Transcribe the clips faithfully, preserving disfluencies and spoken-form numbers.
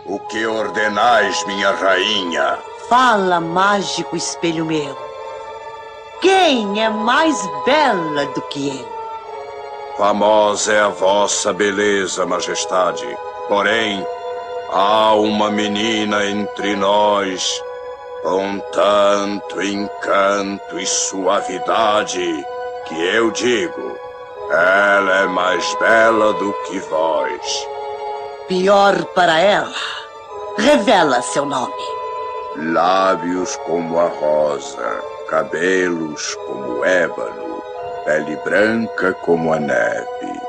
O que ordenais, minha rainha? Fala, mágico espelho meu. Quem é mais bela do que eu? Famosa é a vossa beleza, majestade. Porém, há uma menina entre nós com tanto encanto e suavidade que eu digo, ela é mais bela do que vós. Pior para ela. Revela seu nome. Lábios como a rosa, cabelos como o ébano, pele branca como a neve.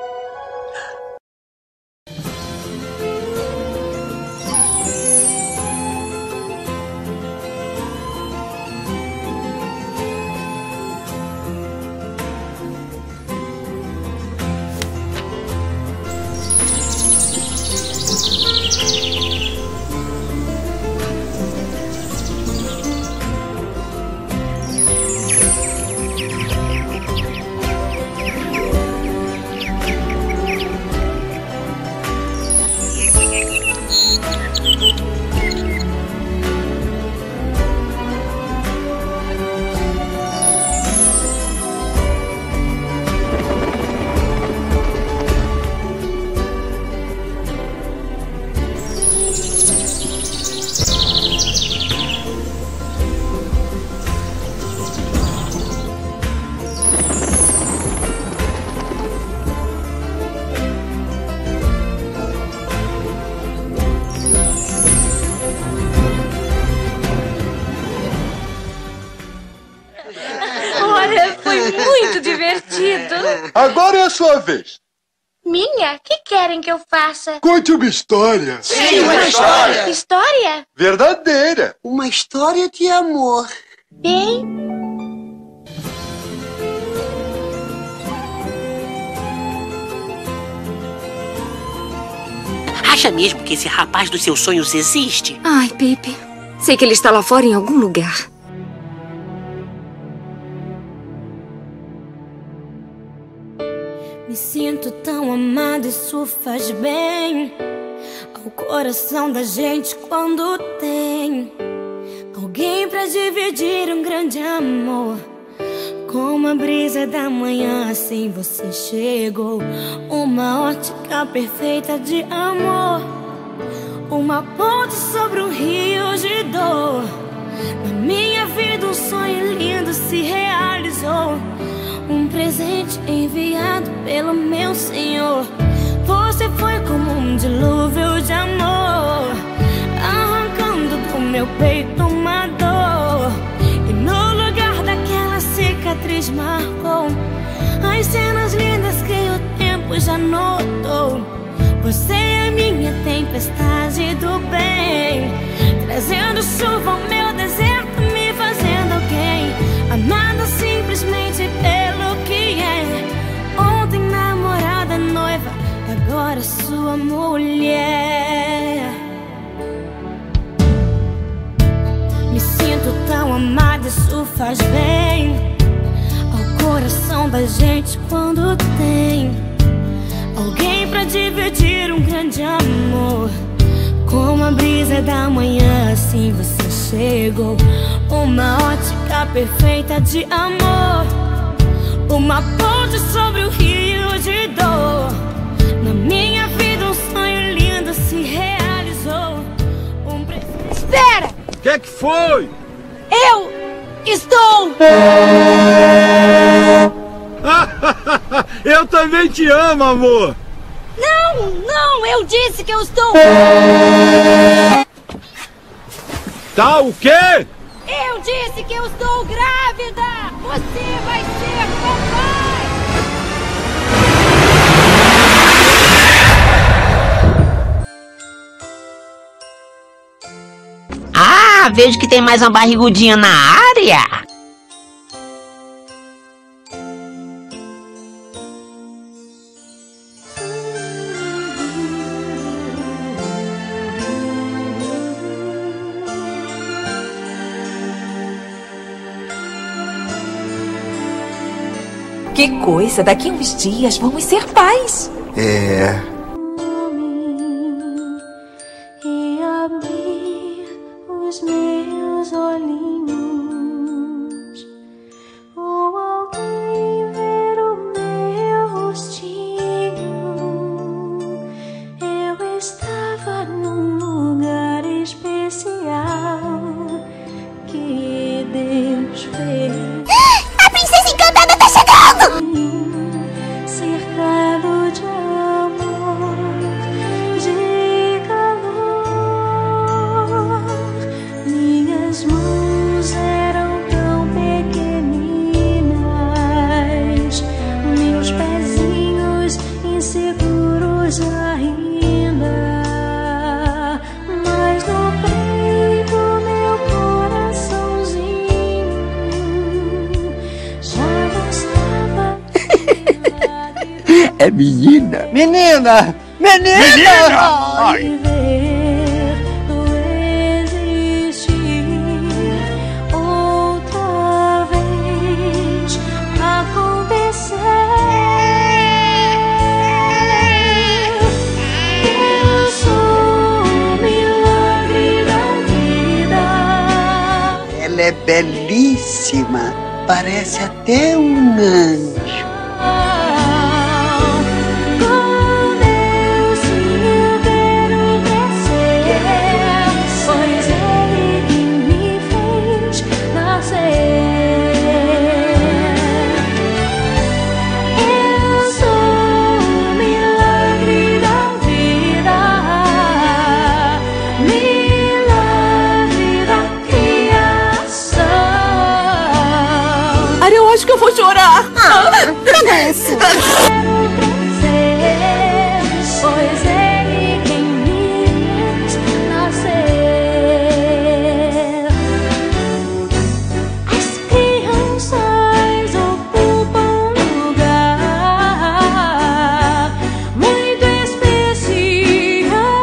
Agora é a sua vez. Minha? O que querem que eu faça? Conte uma história. Sim, uma história. História? Verdadeira. Uma história de amor. Bem... Acha mesmo que esse rapaz dos seus sonhos existe? Ai, Pipe. Sei que ele está lá fora em algum lugar. Me sinto tão amada, isso faz bem ao coração da gente quando tem alguém pra dividir um grande amor. Como a brisa da manhã, assim você chegou. Uma ótica perfeita de amor, uma ponte sobre um rio de dor. Na minha vida um sonho lindo se realizou, um presente enviado pelo meu Senhor. Você foi como um dilúvio de amor, arrancando do meu peito uma dor. E no lugar daquela cicatriz marcou as cenas lindas que o tempo já notou. Você é minha tempestade do bem, trazendo chuva ao meu deserto, me fazendo alguém, amada simplesmente pelo que é. Ontem namorada, noiva, agora sua mulher. Me sinto tão amada, isso faz bem ao coração da gente quando tem alguém pra dividir um grande amor. Como a brisa da manhã, assim você chegou. Uma ótica perfeita de amor, uma ponte sobre o rio de dor. Na minha vida um sonho lindo se realizou, um presente... Espera! O que é que foi? Eu estou... Eu também te amo, amor. Não, não, eu disse que eu estou... Tá o quê? Eu disse que eu estou grávida! Você vai ser papai! Ah, vejo que tem mais uma barrigudinha na área. Que coisa, daqui a uns dias vamos ser pais. É. ainda, mas no peito meu coraçãozinho já não estava. É menina. Menina! Menina! Menina! Ai. Ver o existir outra vez acontecer. Eu sou o milagre da vida. Ela é belíssima, parece até um anjo. Eu acho que eu vou chorar. Ah, pega isso. Quero crescer, pois ele quem me fez nascer. As crianças ocupam um lugar muito especial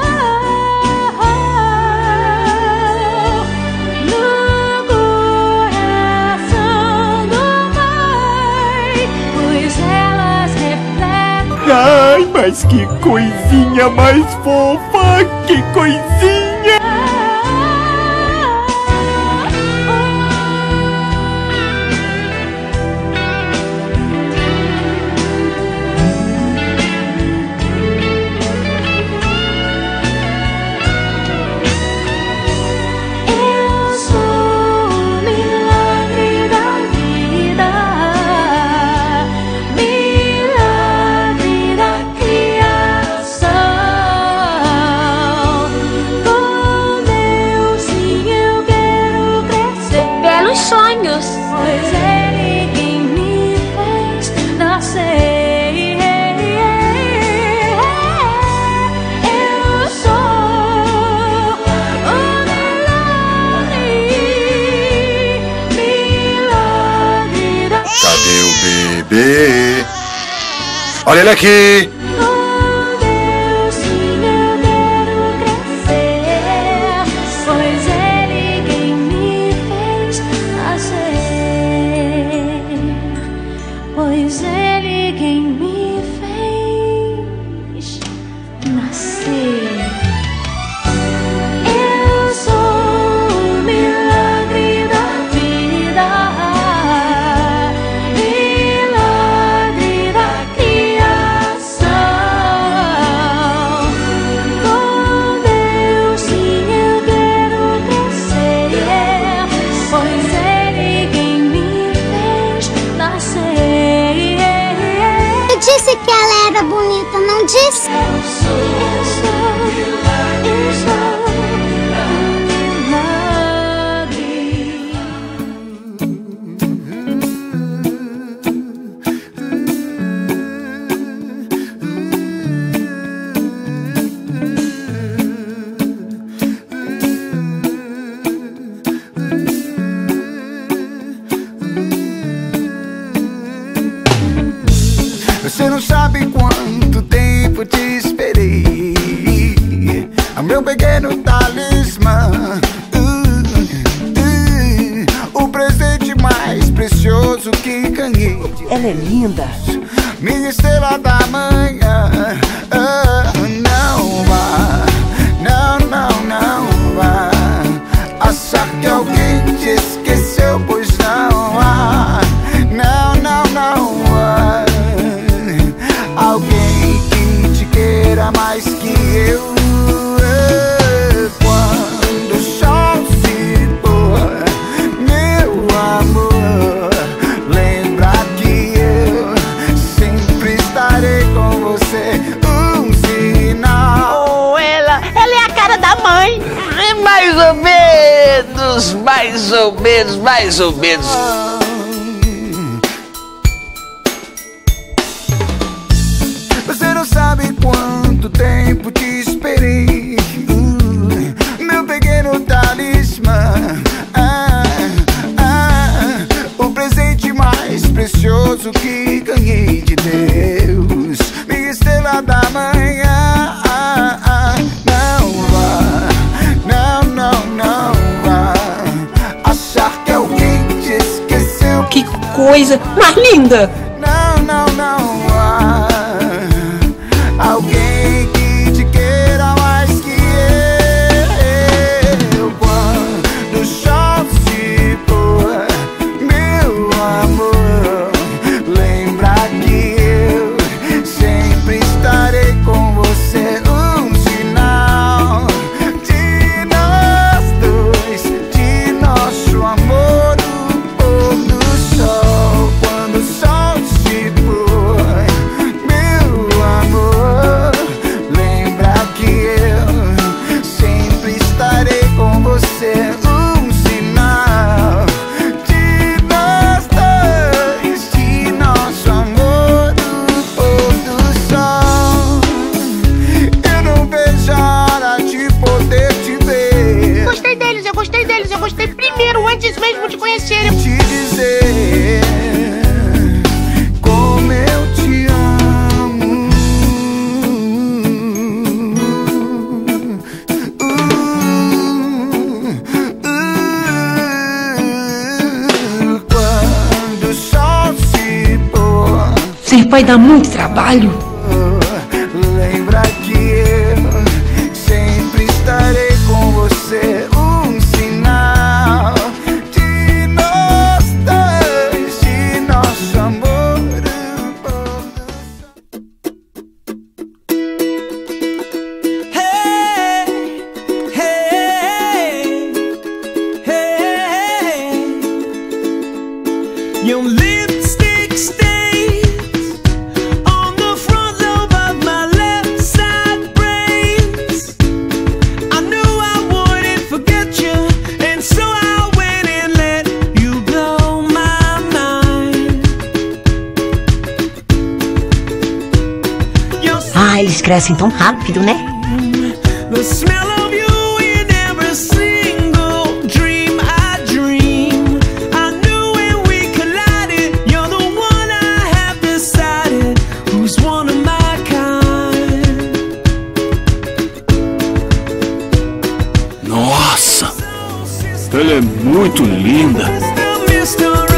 no coração do Ai, mas que coisinha mais fofa! Que coisinha! Eu sou o milagre da vida, milagre da criação. Com Deus sim eu quero crescer. Belos sonhos. Pois ele quem me fez nascer. Eu sou o milagre, milagre da Cadê o bebê? Olha ele aqui! Com Deus sim eu quero crescer, pois ele quem me fez nascer. Pois ele quem me fez nascer. Eu sou o milagre da vida, milagre da criação. Com Deus sim eu quero crescer, pois ele quem me fez nascer. Eu disse que ela era bonita, não disse? Eu sou, eu sou, eu sou Você não sabe quanto tempo te esperei. O meu pequeno talismã, uh, uh, o presente mais precioso que ganhei. Ela é linda. Minha estrela da manhã. uh, Não vá, não, não, não vá achar que alguém te esqueceu, pois não há. Não, não, não há alguém que te queira mais que eu. Quando o sol se pôr, meu amor, lembra que eu sempre estarei com você. Um sinal. Oh, ela, ela é a cara da mãe. Mais ou menos, mais ou menos, mais ou menos. Você não sabe quanto muito tempo te esperei, uh, meu pequeno talismã, ah, ah, o presente mais precioso que ganhei de Deus, minha estrela da manhã. Ah, ah, não vá, não, não, não vá achar que alguém te esqueceu. Que coisa mais linda! Não, não, não há alguém que te queira mais que eu. Quando o sol se pôr, meu amor, lembra que eu sempre estarei com você. Um sinal de nós dois, de nosso amor, o pôr do sol. Quando o sol se pôr, meu amor, lembra que eu sempre estarei com você. Um sinal de nós dois, de nosso amor, o pôr do sol. Eu não vejo a hora de poder te ver, Gostei deles, eu gostei deles, eu gostei primeiro, antes mesmo de conhecerem. te dizer como eu te amo. Uh, uh, Quando o sol se pôr, Ser pai dá muito trabalho. lembra que eu sempre estarei com você. Um sinal de nós dois, de nosso amor, o pôr do sol. Hey, hey, hey, your lipstick stains on the front lobe of my left side brains. I knew I wouldn't forget you, and so I went and let you blow my mind. Your Ah, eles crescem tão rápido, né? The smell of you in every single dream I dream. I knew when we collided, you're the one I have decided who's one of my kind. Nossa, ela é muito linda. It's the mystery.